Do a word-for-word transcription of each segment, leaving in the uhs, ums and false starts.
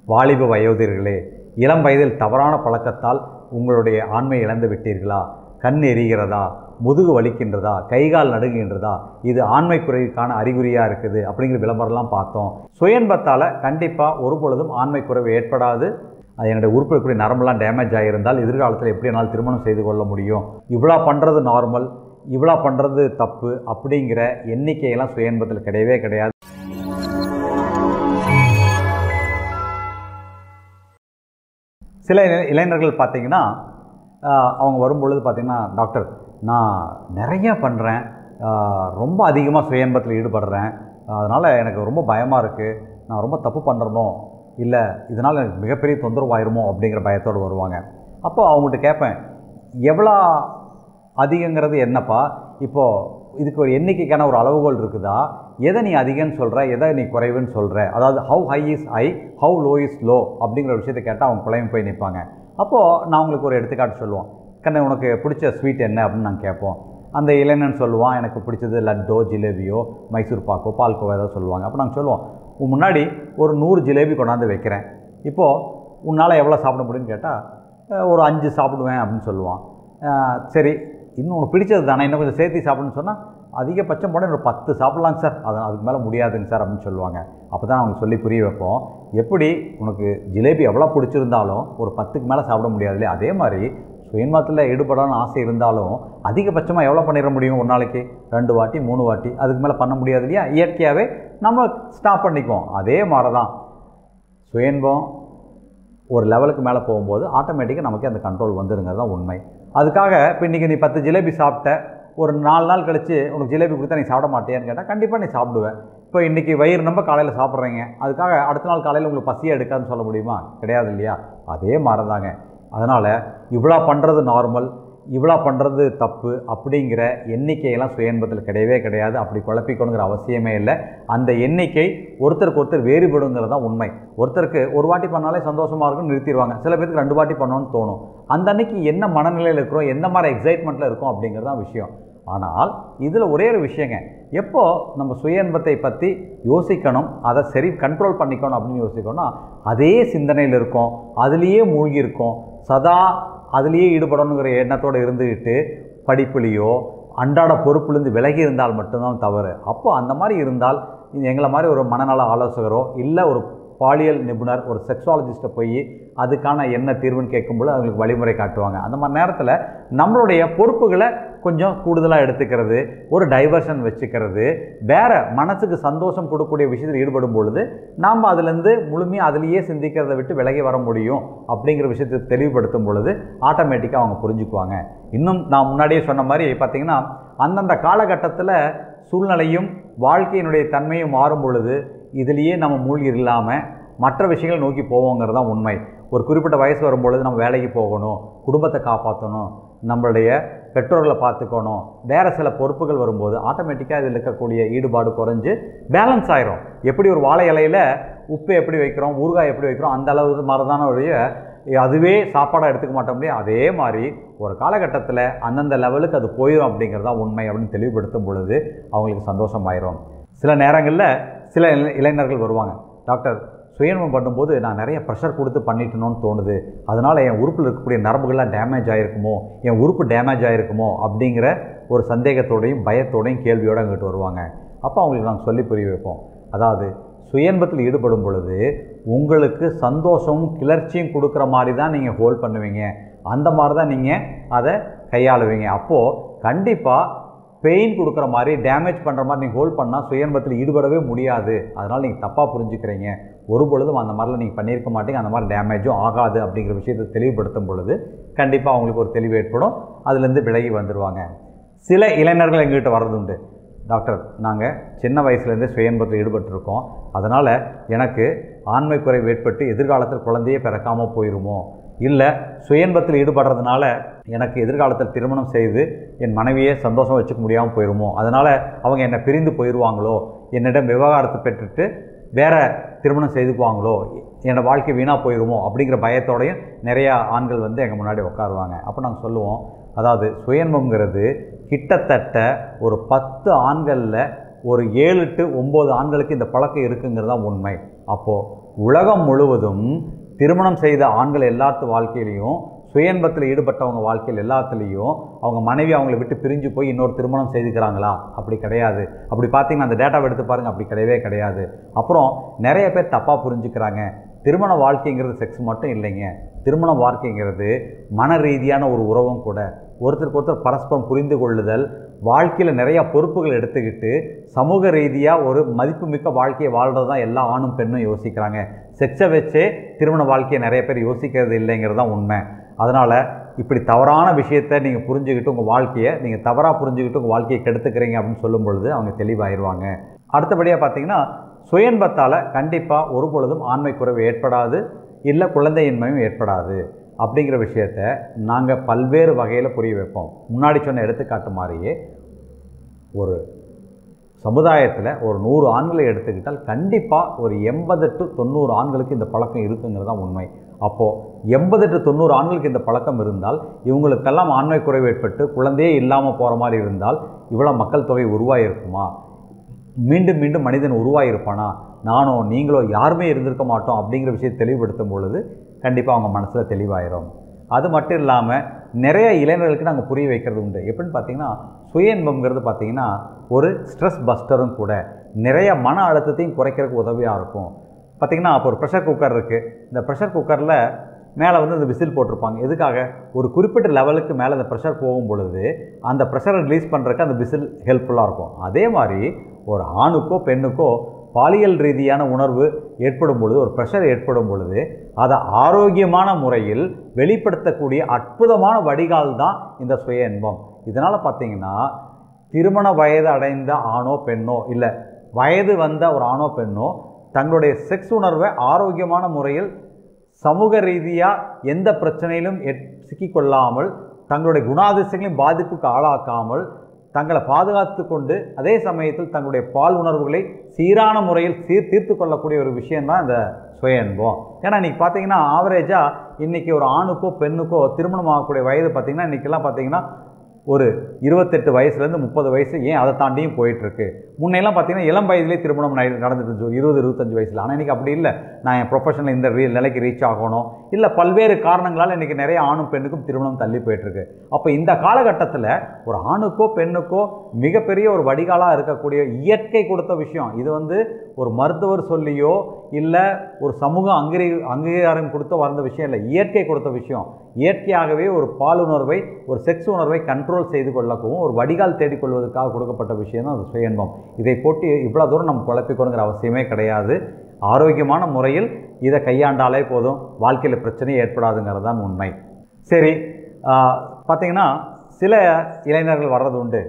வாலிப வயோதிகர்களே, இளம் வயதில் தவறான பழக்கத்தால் உங்களுடைய ஆண்மை இழந்து விட்டீர்களா? கண் எரிகிறதா? முதுகு வலிக்கின்றதா? கைகால் நடுங்குகின்றதா? இது ஆண்மை குறைவுக்கான அறிகுறியாக இருக்குது அப்படிங்கிற விளம்பரம்லாம் பார்த்தோம். சுயன்பத்தால் கண்டிப்பாக ஒரு பொழுதும் ஆண்மை குறைவு ஏற்படாது. அது என்னுடைய உறுப்பிற்குரிய நரம்பெல்லாம் டேமேஜ் ஆகியிருந்தால் எதிர்காலத்தில் எப்படி என்னால் திருமணம் செய்து கொள்ள முடியும்? இவ்வளோ பண்ணுறது நார்மல், இவ்வளோ பண்ணுறது தப்பு அப்படிங்கிற எண்ணிக்கையெல்லாம் சுயன்பத்தில் கிடையவே கிடையாது. சில இளைஞர்கள் பார்த்திங்கன்னா, அவங்க வரும்பொழுது பார்த்திங்கன்னா, டாக்டர் நான் நிறைய பண்ணுறேன், ரொம்ப அதிகமாக சுயன்பத்தில் ஈடுபடுறேன், அதனால் எனக்கு ரொம்ப பயமாக இருக்குது, நான் ரொம்ப தப்பு பண்ணுறனோ இல்லை இதனால் எனக்கு மிகப்பெரிய தொந்தரவு ஆயிருமோ அப்படிங்கிற பயத்தோடு வருவாங்க. அப்போ அவங்ககிட்ட கேட்பேன், எவ்வளோ அதிகங்கிறது என்னப்பா? இப்போது இதுக்கு ஒரு எண்ணிக்கைக்கான ஒரு அளவுகோல் இருக்குதா? எதை நீ அதிகம்னு சொல்கிற, எதை நீ குறைவுன்னு சொல்கிற? அதாவது how high is high, how low is low அப்படிங்கிற விஷயத்தை கேட்டால் அவங்க குழம்பு போய் நிற்பாங்க. அப்போது நான் உங்களுக்கு ஒரு எடுத்துக்காட்டு சொல்லுவோம். கண்ணே உனக்கு பிடிச்ச ஸ்வீட் என்ன அப்படின்னு நாங்கள் கேட்போம். அந்த இளைஞன் சொல்லுவான், எனக்கு பிடிச்சது லட்டோ, ஜிலேபியோ, மைசூர் பாக்கோ, பால்கோவா ஏதோ சொல்லுவாங்க. அப்போ நாங்கள் சொல்லுவோம், உன் முன்னாடி ஒரு நூறு ஜிலேபி கொண்டாந்து வைக்கிறேன், இப்போது உன்னால் எவ்வளோ சாப்பிட முடியும்னு கேட்டால் ஒரு அஞ்சு சாப்பிடுவேன் அப்படின்னு சொல்லுவான். சரி, இன்னும் உனக்கு பிடிச்சது தானே, இன்னும் கொஞ்சம் சேர்த்து சாப்பிடுன்னு சொன்னால் அதிகபட்சம் போனால் ஒரு பத்து சாப்பிட்லாங்க சார், அது அதுக்கு மேலே முடியாதுங்க சார் அப்படின்னு சொல்லுவாங்க. அப்போ தான் அவங்க சொல்லி புரிய வைப்போம், எப்படி உனக்கு ஜிலேபி எவ்வளோ பிடிச்சிருந்தாலும் ஒரு பத்துக்கு மேலே சாப்பிட முடியாது இல்லையா? அதே மாதிரி சுயன்பத்தில் ஈடுபடணும்னு ஆசை இருந்தாலும் அதிகபட்சமாக எவ்வளோ பண்ணிட முடியும்? ஒரு நாளைக்கு ரெண்டு வாட்டி மூணு வாட்டி, அதுக்கு மேலே பண்ண முடியாது இல்லையா? இயற்கையாகவே நம்ம ஸ்டாப் பண்ணிக்குவோம். அதே மாதிரி தான் சுயன்பம் ஒரு லெவலுக்கு மேலே போகும்போது ஆட்டோமேட்டிக்காக நமக்கு அந்த கண்ட்ரோல் வந்துருங்கிறது தான் உண்மை. அதுக்காக இப்போ இன்றைக்கி நீ பத்து ஜிலேபி சாப்பிட்ட, ஒரு நாலு நாள் கழித்து உனக்கு ஜிலேபி கொடுத்தா நீ சாப்பிட மாட்டேன்னு கேட்டால் கண்டிப்பாக நீ சாப்பிடுவேன். இப்போ இன்றைக்கி வயிறு நம்ம காலையில் சாப்பிட்றீங்க, அதுக்காக அடுத்த நாள் காலையில் உங்களுக்கு பசியாக எடுக்காதுன்னு சொல்ல முடியுமா? கிடையாது இல்லையா? அதே மாதிரி தாங்க. அதனால் இவ்வளோ பண்ணுறது நார்மல், இவ்வளோ பண்ணுறது தப்பு அப்படிங்கிற எண்ணிக்கையெல்லாம் சுயன்பத்தில் கிடையவே கிடையாது. அப்படி குழப்பிக்கணுங்கிற அவசியமே இல்லை. அந்த எண்ணிக்கை ஒருத்தருக்கு ஒருத்தர் வேறுபடுங்கிறது தான் உண்மை. ஒருத்தருக்கு ஒரு வாட்டி பண்ணாலே சந்தோஷமாக இருக்குன்னு நிறுத்திடுவாங்க, சில பேருக்கு ரெண்டு வாட்டி பண்ணணும்னு தோணும். அந்த அன்னைக்கு என்ன மனநிலையில் இருக்கிறோம், எந்த மாதிரி எக்ஸைட்மெண்ட்டில் இருக்கும் அப்படிங்கிறது தான் விஷயம். ஆனால் இதில் ஒரே ஒரு விஷயங்க, எப்போ நம்ம சுயன்பத்தை பற்றி யோசிக்கணும், அதை சரி கண்ட்ரோல் பண்ணிக்கணும் அப்படின்னு யோசிக்கணும்னா அதே சிந்தனையில் இருக்கும், அதுலேயே மூழ்கி இருக்கும், சதா அதுலேயே ஈடுபடணுங்கிற எண்ணத்தோடு இருந்துக்கிட்டு படிப்புலேயோ அன்றாட பொறுப்புலேருந்து விலகி இருந்தால் மட்டும்தான் தவறு. அப்போது அந்த மாதிரி இருந்தால் எங்களை மாதிரி ஒரு மனநல ஆலோசகரோ இல்லை ஒரு பாலியல் நிபுணர், ஒரு செக்ஸாலஜிஸ்ட்டை போய் அதுக்கான என்ன தீர்வுன்னு கேட்கும்போது அவங்களுக்கு வழிமுறை காட்டுவாங்க. அந்த மாதிரி நேரத்தில் நம்மளுடைய பொறுப்புகளை கொஞ்சம் கூடுதலாக எடுத்துக்கிறது, ஒரு டைவர்ஷன் வச்சுக்கிறது, வேறு மனசுக்கு சந்தோஷம் கொடுக்கக்கூடிய விஷயத்தில் ஈடுபடும் பொழுது நாம் அதிலேருந்து முழுமையாக அதிலேயே சிந்திக்கிறத விட்டு விலகி வர முடியும் அப்படிங்கிற விஷயத்தை தெளிவுபடுத்தும் பொழுது ஆட்டோமேட்டிக்காக அவங்க புரிஞ்சுக்குவாங்க. இன்னும் நான் முன்னாடியே சொன்ன மாதிரி பார்த்திங்கன்னா, அந்தந்த காலகட்டத்தில் சூழ்நிலையும் வாழ்க்கையினுடைய தன்மையும் மாறும் பொழுது இதிலேயே நம்ம மூழ்கி இல்லாமல் மற்ற விஷயங்களை நோக்கி போவோங்கிறது தான் உண்மை. ஒரு குறிப்பிட்ட வயசு வரும்பொழுது நம்ம வேலைக்கு போகணும், குடும்பத்தை காப்பாற்றணும், நம்மளுடைய பெற்றோர்களை பார்த்துக்கணும், வேறு சில பொறுப்புகள் வரும்போது ஆட்டோமேட்டிக்காக இதில் இருக்கக்கூடிய ஈடுபாடு குறைஞ்சு பேலன்ஸ் ஆயிரும். எப்படி ஒரு வாழை இலையில் உப்பு எப்படி வைக்கிறோம், ஊறுகாய் எப்படி வைக்கிறோம், அந்த அளவு மரதான வழிய அதுவே சாப்பாடாக எடுத்துக்க மாட்டோம் இல்லையா? அதே மாதிரி ஒரு காலகட்டத்தில் அந்தந்த லெவலுக்கு அது போயிடும் அப்படிங்கிறதா உண்மை அப்படின்னு தெளிவுபடுத்தும் பொழுது அவங்களுக்கு சந்தோஷமாயிரும். சில நேரங்களில் சில இளைஞர்கள் வருவாங்க, டாக்டர் சுயன்பம் பண்ணும்போது நான் நிறைய ப்ரெஷர் கொடுத்து பண்ணிட்டணும்னு தோணுது, அதனால் என் உறுப்பில் இருக்கக்கூடிய நரம்புகள்லாம் டேமேஜ் ஆகிருக்குமோ, என் உறுப்பு டேமேஜ் ஆகிருக்குமோ அப்படிங்கிற ஒரு சந்தேகத்தோடையும் பயத்தோடையும் கேள்வியோடு அங்கிட்டு வருவாங்க. அப்போ அவங்களுக்கு நாங்கள் சொல்லி புரிய வைப்போம், அதாவது சுயன்பத்தில் ஈடுபடும் பொழுது உங்களுக்கு சந்தோஷமும் கிளர்ச்சியும் கொடுக்குற மாதிரி தான் நீங்கள் ஹோல்ட் பண்ணுவீங்க, அந்த மாதிரி தான் நீங்கள் அதை கையாளுவீங்க. அப்போது கண்டிப்பாக பெயின் கொடுக்குற மாதிரி டேமேஜ் பண்ணுற மாதிரி நீங்கள் ஹோல்ட் பண்ணால் சுயன்பத்தில் ஈடுபடவே முடியாது. அதனால் நீங்கள் தப்பாக புரிஞ்சுக்கிறீங்க, ஒரு பொழுதும் அந்த மாதிரிலாம் நீங்கள் பண்ணியிருக்க மாட்டீங்க, அந்த மாதிரி டேமேஜும் ஆகாது அப்படிங்கிற விஷயத்தை தெளிவுபடுத்தும் பொழுது கண்டிப்பாக அவங்களுக்கு ஒரு தெளிவு ஏற்படும், அதுலேருந்து விலகி வந்துடுவாங்க. சில இளைஞர்கள் எங்கள்கிட்ட வர்றதுண்டு, டாக்டர் நாங்கள் சின்ன வயசுலேருந்தே சுயன்பத்தில் ஈடுபட்டிருக்கோம், அதனால் எனக்கு ஆண்மை குறைவு ஏற்பட்டு எதிர்காலத்தில் குழந்தையே பிறக்காமல் போயிடுமோ, இல்லை சுயன்பத்தில் ஈடுபடுறதுனால எனக்கு எதிர்காலத்தில் திருமணம் செய்து என் மனைவியை சந்தோஷம் வச்சுக்க முடியாமல் போயிடுமோ, அதனால் அவங்க என்னை பிரிந்து போயிடுவாங்களோ, என்னிடம் விவகாரத்தை பெற்றுட்டு வேறு திருமணம் செய்துக்குவாங்களோ, என்னோடய வாழ்க்கை வீணாக போயிடுமோ அப்படிங்கிற பயத்தோடையும் நிறையா ஆண்கள் வந்து எங்கள் முன்னாடி உட்காருவாங்க. அப்போ நாங்கள் சொல்லுவோம், அதாவது சுயன்பம்ங்கிறது கிட்டத்தட்ட ஒரு பத்து ஆண்களில் ஒரு ஏழு டு ஒம்பது ஆண்களுக்கு இந்த பழக்கம் இருக்குங்கிறது தான் உண்மை. அப்போது உலகம் முழுவதும் திருமணம் செய்த ஆண்கள் எல்லாத்து வாழ்க்கையிலையும் சுயன்பத்தில் ஈடுபட்டவங்க வாழ்க்கையில் எல்லாத்துலேயும் அவங்க மனைவி அவங்கள விட்டு பிரிஞ்சு போய் இன்னொரு திருமணம் செய்துக்கிறாங்களா? அப்படி கிடையாது. அப்படி பார்த்தீங்கன்னா அந்த டேட்டாவை எடுத்து பாருங்கள், அப்படி கிடையவே கிடையாது. அப்புறம் நிறைய பேர் தப்பாக புரிஞ்சுக்கிறாங்க. திருமண வாழ்க்கைங்கிறது செக்ஸ் மட்டும் இல்லைங்க. திருமண வாழ்க்கைங்கிறது மன ரீதியான ஒரு உறவும் கூட. ஒருத்தருக்கு ஒருத்தர் பரஸ்பரம் புரிந்து கொள்ளுதல், வாழ்க்கையில் நிறையா பொறுப்புகள் எடுத்துக்கிட்டு சமூக ரீதியாக ஒரு மதிப்புமிக்க வாழ்க்கையை வாழ்கிறது தான் எல்லா ஆணும் பெண்ணும் யோசிக்கிறாங்க. செக்ஸை வச்சே திருமண வாழ்க்கையை நிறைய பேர் யோசிக்கிறது இல்லைங்கிறது தான் உண்மை. அதனால் இப்படி தவறான விஷயத்தை நீங்கள் புரிஞ்சுக்கிட்டு உங்கள் வாழ்க்கையை நீங்கள் தவறாக புரிஞ்சுக்கிட்டு உங்கள் வாழ்க்கையை கெடுத்துக்கிறீங்க அப்படின்னு சொல்லும் பொழுது அவங்க தெளிவாயிருவாங்க. அடுத்தபடியாக பார்த்தீங்கன்னா சுயன்பத்தால் கண்டிப்பாக ஒரு பொழுதும் ஆண்மை குறைவு ஏற்படாது, இல்லை குழந்தையின்மையும் ஏற்படாது. அப்படிங்கிற விஷயத்தை நாங்கள் பல்வேறு வகையில் புரிய வைப்போம். முன்னாடி சொன்ன எடுத்துக்காட்டு மாதிரியே ஒரு சமுதாயத்தில் ஒரு நூறு ஆண்களை எடுத்துக்கிட்டால் கண்டிப்பாக ஒரு எண்பது டு தொண்ணூறு ஆண்களுக்கு இந்த பழக்கம் இருக்குங்கிறது தான் உண்மை. அப்போது எண்பது டு தொண்ணூறு ஆண்களுக்கு இந்த பழக்கம் இருந்தால் இவங்களுக்கெல்லாம் ஆண்மை குறைவு ஏற்பட்டு குழந்தையே இல்லாமல் போகிற மாதிரி இருந்தால் இவ்வளோ மக்கள் தொகை உருவாகிருக்குமா? மீண்டும் மீண்டும் மனிதன் உருவாகிருப்பானா? நானோ நீங்களோ யாருமே இருந்திருக்க மாட்டோம் அப்படிங்கிற விஷயத்தை தெளிவுபடுத்தும் பொழுது கண்டிப்பாக அவங்க மனசில் தெளிவாயிரும். அது மட்டும் இல்லாமல் நிறைய இளைஞர்களுக்கு நாங்கள் புரிய வைக்கிறது உண்டு. எப்படின்னு பார்த்தீங்கன்னா சுய இன்பம்ங்கிறது பார்த்திங்கன்னா ஒரு ஸ்ட்ரெஸ் பஸ்டரும் கூட. நிறைய மன அழுத்தத்தையும் குறைக்கிறதுக்கு உதவியாக இருக்கும். பார்த்திங்கன்னா அப்போ ஒரு ப்ரெஷர் குக்கர் இருக்குது. இந்த ப்ரெஷர் குக்கரில் மேலே வந்து இந்த விசில் போட்டிருப்பாங்க. எதுக்காக? ஒரு குறிப்பிட்ட லெவலுக்கு மேலே அந்த ப்ரெஷர் போகும் பொழுது அந்த ப்ரெஷரை ரிலீஸ் பண்ணுறதுக்கு அந்த விசில் ஹெல்ப்ஃபுல்லாக இருக்கும். அதே மாதிரி ஒரு ஆணுக்கோ பெண்ணுக்கோ பாலியல் ரீதியான உணர்வு ஏற்படும் பொழுது, ஒரு ப்ரெஷர் ஏற்படும் பொழுது அதை ஆரோக்கியமான முறையில் வெளிப்படுத்தக்கூடிய அற்புதமான வடிகால் தான் இந்த சுய இன்பம். இதனால் பார்த்திங்கன்னா திருமண வயது அடைந்த ஆணோ பெண்ணோ இல்லை வயது வந்த ஒரு ஆணோ பெண்ணோ தங்களுடைய செக்ஸ் உணர்வை ஆரோக்கியமான முறையில் சமூக ரீதியாக எந்த பிரச்சனையிலும் சிக்கிக்கொள்ளாமல் தங்களுடைய குணாதிசயங்களையும் பாதிப்புக்கு ஆளாக்காமல் தங்களை பாதுகாத்து கொண்டு அதே சமயத்தில் தங்களுடைய பால் உணர்வுகளை சீரான முறையில் சீர் தீர்த்து கொள்ளக்கூடிய ஒரு விஷயந்தான் இந்த சுய இன்பம். ஏன்னா இன்றைக்கி பார்த்தீங்கன்னா ஆவரேஜாக இன்றைக்கி ஒரு ஆணுக்கோ பெண்ணுக்கோ திருமணம் ஆகக்கூடிய வயது பார்த்திங்கன்னா இன்றைக்கெல்லாம் பார்த்திங்கன்னா ஒரு இருபத்தெட்டு வயசுலேருந்து முப்பது வயசு, ஏன் அதை தாண்டியும் போயிட்டுருக்கு. முன்னெல்லாம் பார்த்திங்கன்னா இளம் வயதிலே திருமணம் நடந்துட்டு இருந்துச்சு, இருபது இருபத்தஞ்சு வயசில். ஆனால் இன்றைக்கி அப்படி இல்லை. நான் என் ப்ரொஃபஷனில் இந்த ரீ நிலைக்கு ரீச் ஆகணும், இல்லை பல்வேறு காரணங்களால் இன்றைக்கி நிறைய ஆணும் பெண்ணுக்கும் திருமணம் தள்ளி போயிட்டுருக்கு. அப்போ இந்த காலகட்டத்தில் ஒரு ஆணுக்கோ பெண்ணுக்கோ மிகப்பெரிய ஒரு வடிகாலாக இருக்கக்கூடிய இயற்கை கொடுத்த விஷயம் இது. வந்து ஒரு மருத்துவர் சொல்லியோ இல்லை ஒரு சமூக அங்கீ அங்கீகாரம் கொடுத்த வந்த விஷயம் இல்லை, இயற்கை கொடுத்த விஷயம். இயற்கையாகவே ஒரு பாலுணர்வை ஒரு செக்ஸ் உணர்வை கண்ட்ரோல் செய்து கொள்ளவும் ஒரு வடிகால் தேடிக்கொள்வதற்காக கொடுக்கப்பட்ட விஷயம் தான் அது சுய இன்பம். இதை போட்டு இவ்வளோ தூரம் நம்ம குழப்பிக்கணுங்கிற அவசியமே கிடையாது. ஆரோக்கியமான முறையில் இதை கையாண்டாலே போதும், வாழ்க்கையில் பிரச்சனையே ஏற்படாதுங்கிறது தான் உண்மை. சரி, பார்த்திங்கன்னா சில இளைஞர்கள் வர்றது உண்டு,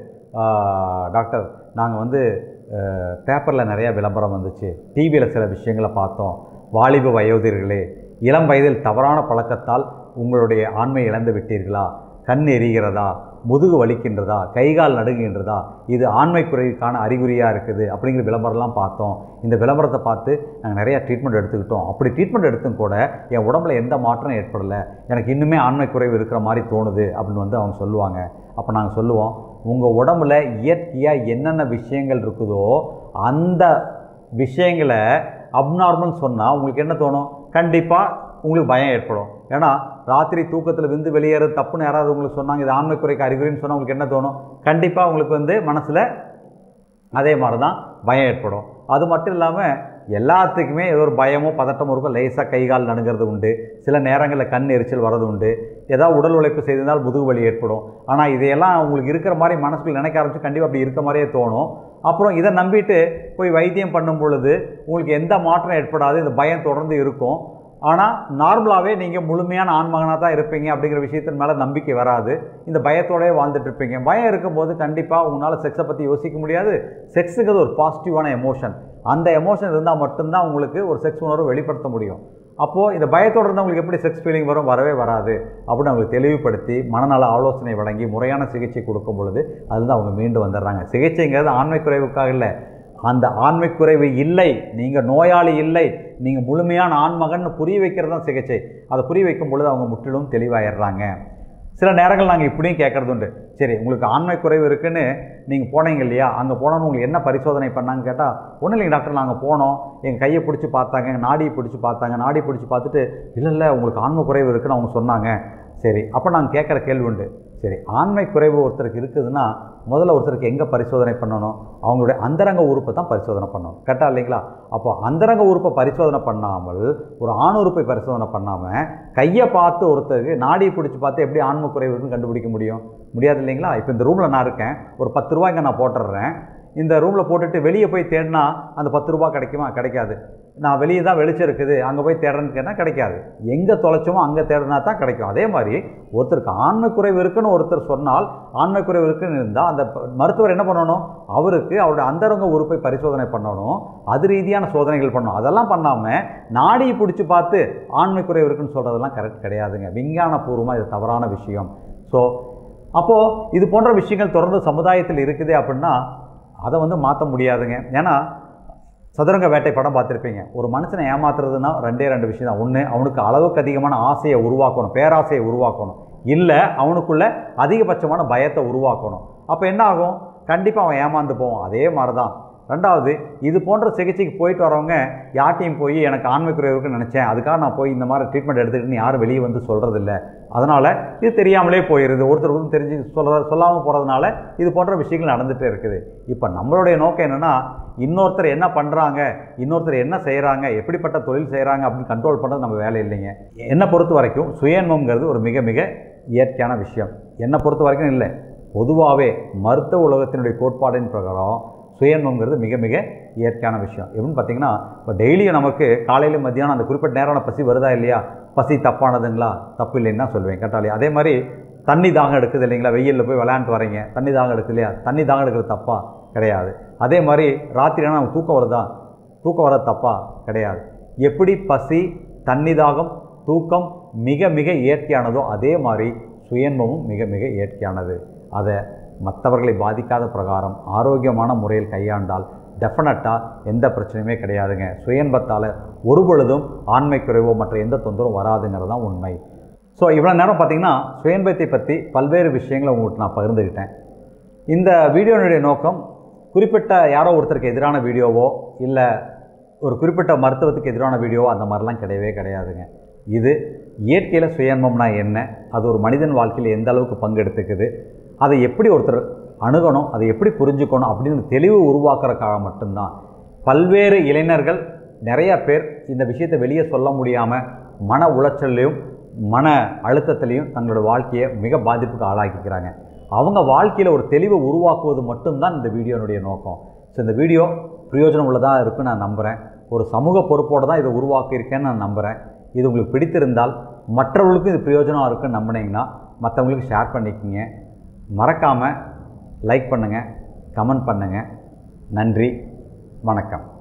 டாக்டர் நாங்கள் வந்து பேப்பரில் நிறையா விளம்பரம் வந்துச்சு, டிவியில் சில விஷயங்களை பார்த்தோம், வாலிப வயோதிகர்களே இளம் வயதில் தவறான பழக்கத்தால் உங்களுடைய ஆண்மை இழந்து விட்டீர்களா? கண் எரிகிறதா? முதுகு வலிக்கின்றதா? கைகால் நடுங்குகின்றதா? இது ஆண்மை குறைவுக்கான அறிகுறியாக இருக்குது அப்படிங்கிற விளம்பரம்லாம் பார்த்தோம். இந்த விளம்பரத்தை பார்த்து நாங்கள் நிறையா ட்ரீட்மெண்ட் எடுத்துக்கிட்டோம். அப்படி ட்ரீட்மெண்ட் எடுத்தும் கூட என் உடம்புல எந்த மாற்றம் ஏற்படலை, எனக்கு இன்னுமே ஆண்மை குறைவு இருக்கிற மாதிரி தோணுது அப்படின்னு வந்து அவங்க சொல்லுவாங்க. அப்போ நாங்கள் சொல்லுவோம், உங்கள் உடம்புல இயற்கையாக என்னென்ன விஷயங்கள் இருக்குதோ அந்த விஷயங்களை அப்நார்மல்னு சொன்னால் உங்களுக்கு என்ன தோணும்? கண்டிப்பாக உங்களுக்கு பயம் ஏற்படும். ஏன்னா ராத்திரி தூக்கத்தில் விந்து வெளியேற தப்புன்னு யாராவது உங்களுக்கு சொன்னாங்க, இது ஆண்மை குறைக்கு அறிகுறின்னு சொன்னால் உங்களுக்கு என்ன தோணும்? கண்டிப்பாக உங்களுக்கு வந்து மனசில் அதே மாதிரி தான் பயம் ஏற்படும். அது மட்டும் இல்லாமல் எல்லாத்துக்குமே ஏதோ ஒரு பயமோ பதட்டமோ இருக்கும். லேசாக கைகால் நடுங்கிறது உண்டு, சில நேரங்களில் கண் எரிச்சல் வர்றது உண்டு, ஏதாவது உடல் உழைப்பு செய்திருந்தால் முதுகு வலி ஏற்படும். ஆனால் இதையெல்லாம் உங்களுக்கு இருக்கிற மாதிரி மனசுக்குள்ள நினைக்க ஆரம்பிச்சு கண்டிப்பாக அப்படி இருக்க மாதிரியே தோணும். அப்புறம் இதை நம்பிட்டு போய் வைத்தியம் பண்ணும் பொழுது உங்களுக்கு எந்த மாற்றம் ஏற்படாது, இந்த பயம் தொடர்ந்து இருக்கும். ஆனால் நார்மலாகவே நீங்கள் முழுமையான ஆண்மகனாக தான் இருப்பீங்க அப்படிங்கிற விஷயத்தின் மேலே நம்பிக்கை வராது, இந்த பயத்தோடய வாழ்ந்துட்டு இருப்பீங்க. பயம் இருக்கும்போது கண்டிப்பாக உங்களால் செக்ஸை பற்றி யோசிக்க முடியாது. செக்ஸுங்கிறது ஒரு பாசிட்டிவான எமோஷன், அந்த எமோஷன் இருந்தால் மட்டும்தான் உங்களுக்கு ஒரு செக்ஸ் உணர்வை வெளிப்படுத்த முடியும். அப்போது இந்த பயத்தோடு இருந்தால் உங்களுக்கு எப்படி செக்ஸ் ஃபீலிங் வரும்? வரவே வராது அப்படின்னு அவங்களுக்கு தெளிவுபடுத்தி மனநல ஆலோசனை வழங்கி முறையான சிகிச்சை கொடுக்கும் பொழுது அதுதான் அவங்க மீண்டு வந்துடுறாங்க. சிகிச்சைங்கிறது ஆண்மை குறைவுக்காக இல்லை, அந்த ஆண்மை குறைவு இல்லை, நீங்கள் நோயாளி இல்லை, நீங்கள் முழுமையான ஆண்மகன் புரிய வைக்கிறது தான் சிகிச்சை. அதை புரிய வைக்கும் பொழுது அவங்க முற்றிலும் தெளிவாயிடுறாங்க. சில நேரங்கள் நாங்கள் இப்படியும் கேட்குறது உண்டு. சரி, உங்களுக்கு ஆண்மை குறைவு இருக்குன்னு நீங்கள் போனீங்க இல்லையா, அங்கே போனோன்னு உங்களுக்கு என்ன பரிசோதனை பண்ணாங்கன்னு கேட்டால், ஒன்றும் இல்லைங்க டாக்டர், நாங்கள் போனோம், எங்கள் கையை பிடிச்சி பார்த்தாங்க, எங்கள் நாடியை பிடிச்சி பார்த்தாங்க, நாடி பிடிச்சி பார்த்துட்டு இல்லை இல்லை உங்களுக்கு ஆண்மை குறைவு இருக்குன்னு அவங்க சொன்னாங்க. சரி, அப்போ நாங்கள் கேட்குற கேள்வி உண்டு. சரி, ஆண்மை குறைவு ஒருத்தருக்கு இருக்குதுன்னா முதல்ல ஒருத்தருக்கு எங்கே பரிசோதனை பண்ணணும்? அவங்களுடைய அந்தரங்க உறுப்பை தான் பரிசோதனை பண்ணணும். கரெக்டாக இல்லைங்களா? அப்போ அந்தரங்க உறுப்பை பரிசோதனை பண்ணாமல், ஒரு ஆண் உறுப்பை பரிசோதனை பண்ணாமல், கையை பார்த்து ஒருத்தருக்கு நாடியை பிடிச்சி பார்த்து எப்படி ஆண்மை குறைவு இருக்குன்னு கண்டுபிடிக்க முடியும்? முடியாது இல்லைங்களா? இப்போ இந்த ரூமில் நான் இருக்கேன், ஒரு பத்து ரூபா இங்கே நான் போட்டுடுறேன். இந்த ரூமில் போட்டுட்டு வெளியே போய் தேடினா அந்த பத்து ரூபா கிடைக்குமா? கிடைக்காது. நான் வெளியே தான் வெளிச்சம் இருக்குது, அங்கே போய் தேடுறேன்னு கேட்டால் கிடைக்காது. எங்கே தொலைச்சோமோ அங்கே தேடினா தான் கிடைக்கும். அதே மாதிரி ஒருத்தருக்கு ஆண்மை குறைவு இருக்குன்னு ஒருத்தர் சொன்னால், ஆண்மை குறைவு இருக்குன்னு இருந்தால் அந்த மருத்துவர் என்ன பண்ணணும்? அவருக்கு அவருடைய அந்தரங்க உறுப்பை பரிசோதனை பண்ணணும், அது ரீதியான சோதனைகள் பண்ணணும். அதெல்லாம் பண்ணாமல் நாடியை பிடிச்சி பார்த்து ஆண்மை குறைவு இருக்குன்னு சொல்கிறதெல்லாம் கரெக்ட் கிடையாதுங்க. விஞ்ஞானபூர்வமாக இது தவறான விஷயம். ஸோ அப்போது இது போன்ற விஷயங்கள் தொடர்ந்து சமுதாயத்தில் இருக்குது அப்படின்னா அதை வந்து மாற்ற முடியாதுங்க. ஏன்னா சதுரங்க வேட்டை படம் பார்த்துருப்பீங்க. ஒரு மனுஷனை ஏமாத்துறதுன்னா ரெண்டே ரெண்டு விஷயம் தான். ஒன்று, அவனுக்கு அளவுக்கு அதிகமான ஆசையை உருவாக்கணும், பேராசையை உருவாக்கணும். இல்லை, அவனுக்குள்ள அதிகபட்சமான பயத்தை உருவாக்கணும். அப்போ என்ன ஆகும்? கண்டிப்பாக அவன் ஏமாந்து போவான். அதே மாதிரி தான் ரெண்டாவது, இது போன்ற சிகிச்சைக்கு போயிட்டு வரவங்க யார்ட்டையும் போய் எனக்கு ஆண்மை குறைவு இருக்குன்னு நினச்சேன், அதுக்காக நான் போய் இந்த மாதிரி ட்ரீட்மெண்ட் எடுத்துக்கிட்டுன்னு யாரும் வெளியே வந்து சொல்கிறதில்ல. அதனால் இது தெரியாமலே போயிடுது. ஒருத்தருக்கு தெரிஞ்சு சொல்ல சொல்லாமல் போகிறதுனால இது போன்ற விஷயங்கள் நடந்துகிட்டே இருக்குது. இப்போ நம்மளுடைய நோக்கம் என்னென்னா, இன்னொருத்தர் என்ன பண்ணுறாங்க, இன்னொருத்தர் என்ன செய்கிறாங்க, எப்படிப்பட்ட தொழில் செய்கிறாங்க அப்படின்னு கண்ட்ரோல் பண்ணுறது நம்ம வேலை இல்லைங்க. என்னை பொறுத்த வரைக்கும் சுயன்மங்கிறது ஒரு மிக மிக இயற்கையான விஷயம். என்னை பொறுத்த வரைக்கும் இல்லை, பொதுவாகவே மருத்துவ உலகத்தினுடைய கோட்பாடின் பிரகாரம் சுயன்மங்கிறது மிக மிக இயற்கையான விஷயம். எப்படின்னு பார்த்தீங்கன்னா, இப்போ டெய்லியும் நமக்கு காலையில் மத்தியானம் அந்த குறிப்பிட்ட நேரம் பசி வருதா இல்லையா? பசி தப்பானதுங்களா? தப்பு இல்லைன்னு தான் சொல்லுவேன். கேட்டாலே அதே மாதிரி தண்ணி தாகம் எடுக்குது இல்லைங்களா? வெயிலில் போய் விளையாண்டு வரீங்க, தண்ணி தாகம் எடுக்குது இல்லையா? தண்ணி தாகம் எடுக்கிறது தப்பா? கிடையாது. அதே மாதிரி ராத்திரினா நமக்கு தூக்கம் வருதா? தூக்கம் வர்றது தப்பா? கிடையாது. எப்படி பசி, தண்ணி தாகம், தூக்கம் மிக மிக இயற்கையானதோ அதே மாதிரி சுயன்மமும் மிக மிக இயற்கையானது. அதை மற்றவர்களை பாதிக்காத பிரகாரம் ஆரோக்கியமான முறையில் கையாண்டால் டெஃபினட்டாக எந்த பிரச்சனையுமே கிடையாதுங்க. சுயன்பத்தால் ஒரு பொழுதும் ஆண்மை குறைவோ மற்ற எந்த தொந்தரவும் வராதுங்கிறது தான் உண்மை. ஸோ இவ்வளோ நேரம் பார்த்திங்கன்னா சுயன்பத்தை பற்றி பல்வேறு விஷயங்களை உங்கள்கிட்ட நான் பகிர்ந்துக்கிட்டேன். இந்த வீடியோனுடைய நோக்கம் குறிப்பிட்ட யாரோ ஒருத்தருக்கு எதிரான வீடியோவோ இல்லை ஒரு குறிப்பிட்ட மருத்துவத்துக்கு எதிரான வீடியோவோ அந்த மாதிரிலாம் கிடையவே கிடையாதுங்க. இது இயற்கையில் சுயன்பம்னா என்ன, அது ஒரு மனிதன் வாழ்க்கையில் எந்த அளவுக்கு பங்கெடுத்துக்குது, அதை எப்படி ஒருத்தர் அணுகணும், அதை எப்படி புரிஞ்சுக்கணும் அப்படின்னு தெளிவு உருவாக்குறதுக்காக மட்டும்தான். பல்வேறு இளைஞர்கள் நிறையா பேர் இந்த விஷயத்தை வெளியே சொல்ல முடியாமல் மன உளைச்சல்லையும் மன அழுத்தத்திலையும் தங்களோட வாழ்க்கையை மிக பாதிப்புக்கு ஆளாக்கிக்கிறாங்க. அவங்க வாழ்க்கையில் ஒரு தெளிவை உருவாக்குவது மட்டும்தான் இந்த வீடியோனுடைய நோக்கம். ஸோ இந்த வீடியோ பிரயோஜனம் உள்ளதாக இருக்குன்னு நான் நம்புகிறேன். ஒரு சமூக பொறுப்போடு தான் இதை உருவாக்கியிருக்கேன்னு நான் நம்புகிறேன். இது உங்களுக்கு பிடித்திருந்தால் மற்றவர்களுக்கும் இது பிரயோஜனம் இருக்குன்னு நம்பினீங்கன்னா மற்றவங்களுக்கு ஷேர் பண்ணிக்கோங்க. மறக்காமல் லைக் பண்ணுங்கள், கமெண்ட் பண்ணுங்கள். நன்றி, வணக்கம்.